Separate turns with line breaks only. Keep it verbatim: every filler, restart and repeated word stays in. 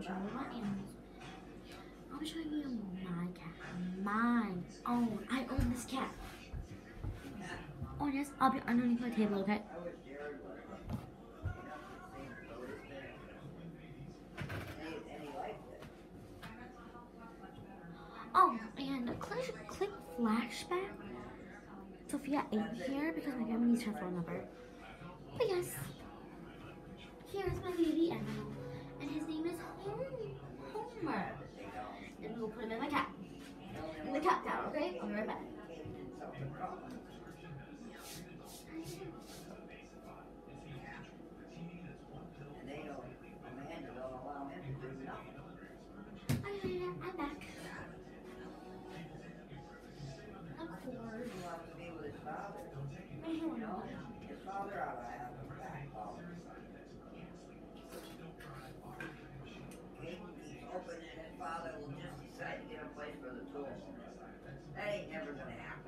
show you my animals. I'll show you my cat. Mine. Oh, I own this cat. Oh yes, I'll be underneath my table, okay? Oh, and click, click flashback. Sophia ain't here because my grandma needs her phone number. But yes, here's my baby animal, and his name is Homer. And we'll put him in my cat, in the cat tower, okay? I'll be right back. I'm back. Of course.
Hoping that his father will just decide to get a place for the two of them. That ain't never gonna happen.